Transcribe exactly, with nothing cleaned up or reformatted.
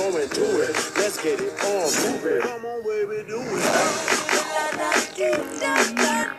on and do it. Let's get it on, move it. Come on, baby, do it.